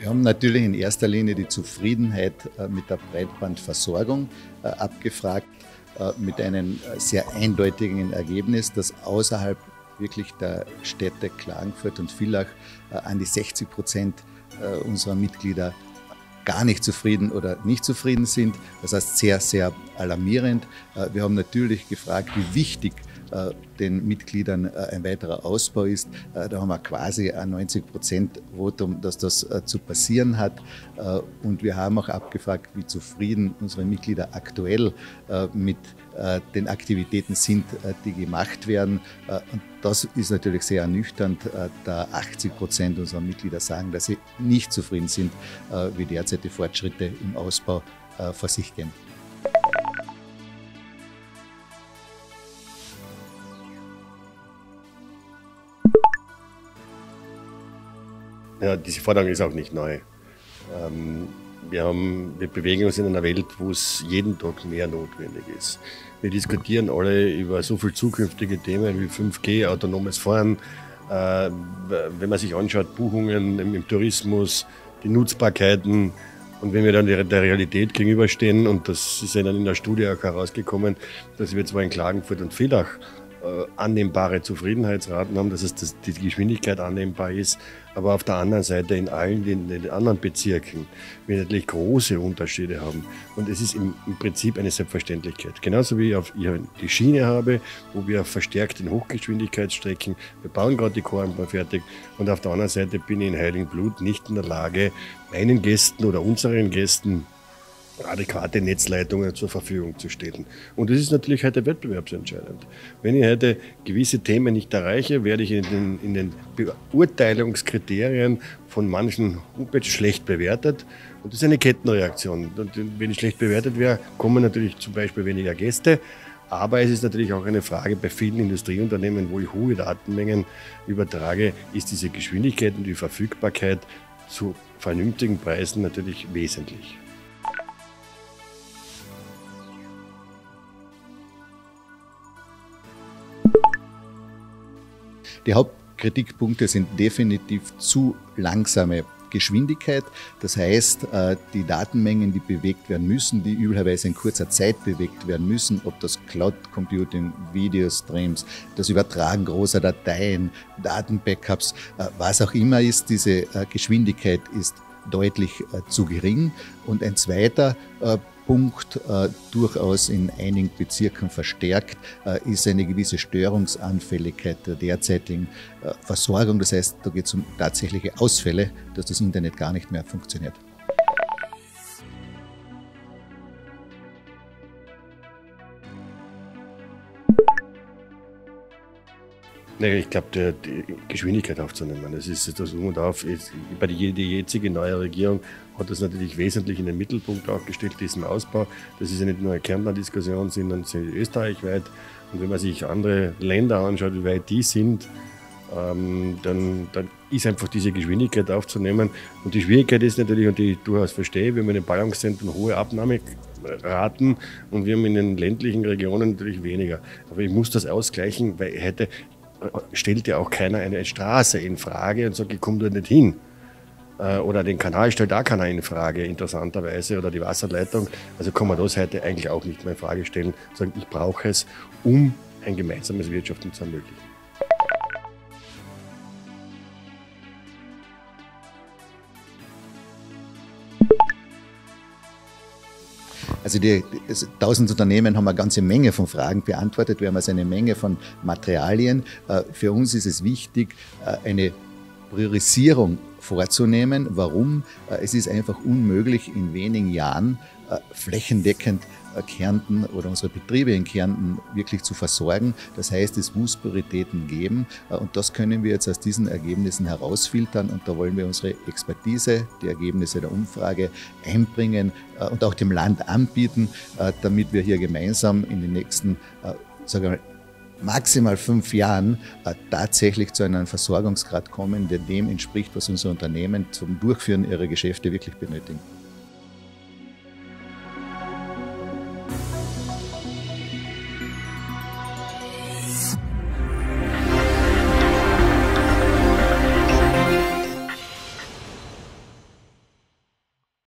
Wir haben natürlich in erster Linie die Zufriedenheit mit der Breitbandversorgung abgefragt, mit einem sehr eindeutigen Ergebnis, dass außerhalb wirklich der Städte Klagenfurt und Villach an die 60% unserer Mitglieder gar nicht zufrieden oder nicht zufrieden sind. Das heißt sehr, sehr alarmierend. Wir haben natürlich gefragt, wie wichtig den Mitgliedern ein weiterer Ausbau ist. Da haben wir quasi ein 90% Votum, dass das zu passieren hat. Und wir haben auch abgefragt, wie zufrieden unsere Mitglieder aktuell mit den Aktivitäten sind, die gemacht werden. Und das ist natürlich sehr ernüchternd, da 80% unserer Mitglieder sagen, dass sie nicht zufrieden sind, wie derzeit die Fortschritte im Ausbau vor sich gehen. Ja, diese Forderung ist auch nicht neu. Wir bewegen uns in einer Welt, wo es jeden Tag mehr notwendig ist. Wir diskutieren alle über so viele zukünftige Themen wie 5G, autonomes Fahren. Wenn man sich anschaut, Buchungen im Tourismus, die Nutzbarkeiten. Und wenn wir dann der Realität gegenüberstehen, und das ist ja dann in der Studie auch herausgekommen, dass wir zwar in Klagenfurt und Villach annehmbare Zufriedenheitsraten haben, dass die Geschwindigkeit annehmbar ist, aber auf der anderen Seite in allen den anderen Bezirken wir natürlich große Unterschiede haben. Und es ist im Prinzip eine Selbstverständlichkeit. Genauso wie ich die Schiene habe, wo wir verstärkt in Hochgeschwindigkeitsstrecken, wir bauen gerade die Kornbahn fertig, und auf der anderen Seite bin ich in Heiligenblut nicht in der Lage, meinen Gästen oder unseren Gästen adäquate Netzleitungen zur Verfügung zu stellen. Und das ist natürlich heute wettbewerbsentscheidend. Wenn ich heute gewisse Themen nicht erreiche, werde ich in den Beurteilungskriterien von manchen Homepages schlecht bewertet. Und das ist eine Kettenreaktion. Und wenn ich schlecht bewertet wäre, kommen natürlich zum Beispiel weniger Gäste. Aber es ist natürlich auch eine Frage bei vielen Industrieunternehmen, wo ich hohe Datenmengen übertrage, ist diese Geschwindigkeit und die Verfügbarkeit zu vernünftigen Preisen natürlich wesentlich. Die Hauptkritikpunkte sind definitiv zu langsame Geschwindigkeit. Das heißt, die Datenmengen, die bewegt werden müssen, die üblicherweise in kurzer Zeit bewegt werden müssen, ob das Cloud Computing, Videostreams, das Übertragen großer Dateien, Datenbackups, was auch immer ist, diese Geschwindigkeit ist deutlich zu gering. Und ein zweiter Punkt, durchaus in einigen Bezirken verstärkt, ist eine gewisse Störungsanfälligkeit der derzeitigen Versorgung. Das heißt, da geht es um tatsächliche Ausfälle, dass das Internet gar nicht mehr funktioniert. Ich glaube, die Geschwindigkeit aufzunehmen, das ist das Um und Auf. Die jetzige neue Regierung hat das natürlich wesentlich in den Mittelpunkt auch gestellt, diesen Ausbau. Das ist ja nicht nur eine Kärntner Diskussion, sondern österreichweit. Und wenn man sich andere Länder anschaut, wie weit die sind, dann ist einfach diese Geschwindigkeit aufzunehmen. Und die Schwierigkeit ist natürlich, und die ich durchaus verstehe, wir haben in den Ballungszentren hohe Abnahmeraten und wir haben in den ländlichen Regionen natürlich weniger. Aber ich muss das ausgleichen, weil heute stellt ja auch keiner eine Straße in Frage und sagt, ich komme dort nicht hin. Oder den Kanal stellt auch keiner in Frage, interessanterweise, oder die Wasserleitung. Also kann man das heute eigentlich auch nicht mehr in Frage stellen, sagen, ich brauche es, um ein gemeinsames Wirtschaften zu ermöglichen. Also 1000 Unternehmen haben eine ganze Menge von Fragen beantwortet. Wir haben also eine Menge von Materialien. Für uns ist es wichtig, eine Priorisierung vorzunehmen. Warum? Es ist einfach unmöglich, in wenigen Jahren flächendeckend Kärnten oder unsere Betriebe in Kärnten wirklich zu versorgen. Das heißt, es muss Prioritäten geben, und das können wir jetzt aus diesen Ergebnissen herausfiltern, und da wollen wir unsere Expertise, die Ergebnisse der Umfrage einbringen und auch dem Land anbieten, damit wir hier gemeinsam in den nächsten, sagen wir mal, maximal 5 Jahren tatsächlich zu einem Versorgungsgrad kommen, der dem entspricht, was unsere Unternehmen zum Durchführen ihrer Geschäfte wirklich benötigen.